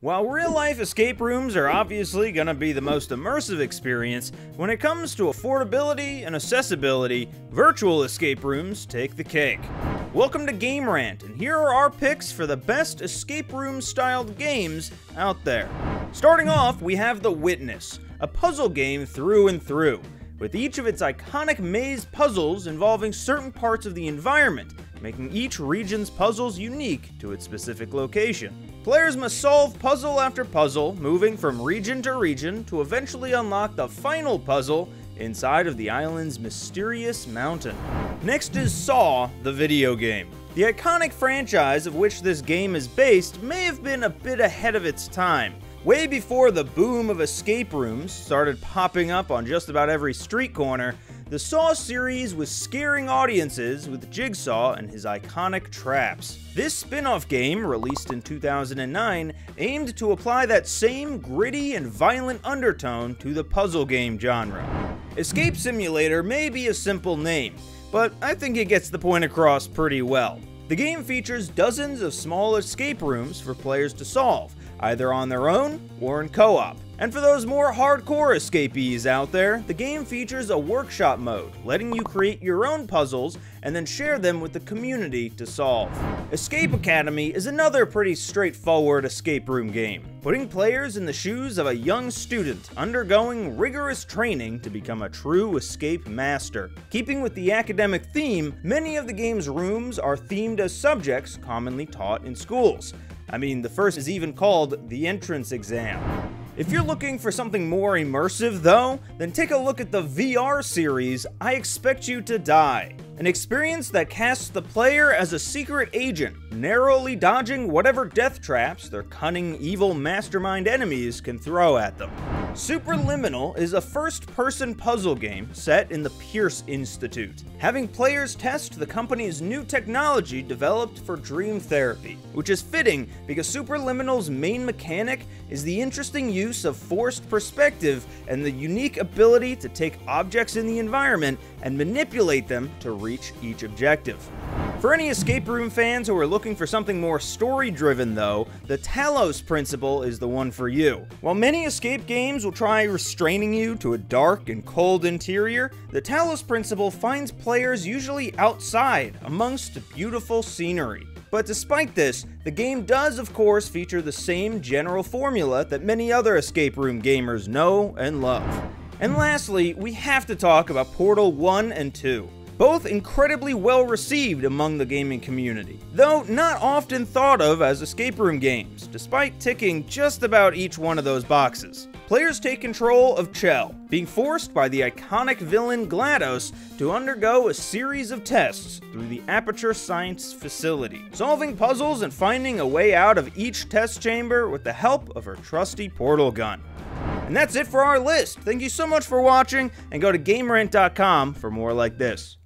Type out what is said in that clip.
While real-life escape rooms are obviously going to be the most immersive experience, when it comes to affordability and accessibility, virtual escape rooms take the cake. Welcome to Game Rant, and here are our picks for the best escape room-styled games out there. Starting off, we have The Witness, a puzzle game through and through, with each of its iconic maze puzzles involving certain parts of the environment, making each region's puzzles unique to its specific location. Players must solve puzzle after puzzle, moving from region to region to eventually unlock the final puzzle inside of the island's mysterious mountain. Next is Saw, the video game. The iconic franchise of which this game is based may have been a bit ahead of its time. Way before the boom of escape rooms started popping up on just about every street corner, the Saw series was scaring audiences with Jigsaw and his iconic traps. This spin-off game, released in 2009, aimed to apply that same gritty and violent undertone to the puzzle game genre. Escape Simulator may be a simple name, but I think it gets the point across pretty well. The game features dozens of small escape rooms for players to solve, either on their own or in co-op. And for those more hardcore escapees out there, the game features a workshop mode, letting you create your own puzzles and then share them with the community to solve. Escape Academy is another pretty straightforward escape room game, putting players in the shoes of a young student undergoing rigorous training to become a true escape master. Keeping with the academic theme, many of the game's rooms are themed as subjects commonly taught in schools. I mean, the first is even called the entrance exam. If you're looking for something more immersive though, then take a look at the VR series, I Expect You to Die. An experience that casts the player as a secret agent, narrowly dodging whatever death traps their cunning, evil mastermind enemies can throw at them. Superliminal is a first-person puzzle game set in the Pierce Institute, having players test the company's new technology developed for dream therapy, which is fitting because Superliminal's main mechanic is the interesting use of forced perspective and the unique ability to take objects in the environment and manipulate them to reach each objective. For any escape room fans who are looking for something more story-driven though, the Talos Principle is the one for you. While many escape games will try restraining you to a dark and cold interior, the Talos Principle finds players usually outside, amongst beautiful scenery. But despite this, the game does of course feature the same general formula that many other escape room gamers know and love. And lastly, we have to talk about Portal 1 and 2. Both incredibly well received among the gaming community, though not often thought of as escape room games, despite ticking just about each one of those boxes. Players take control of Chell, being forced by the iconic villain GLaDOS to undergo a series of tests through the Aperture Science facility, solving puzzles and finding a way out of each test chamber with the help of her trusty portal gun. And that's it for our list. Thank you so much for watching, and go to GameRant.com for more like this.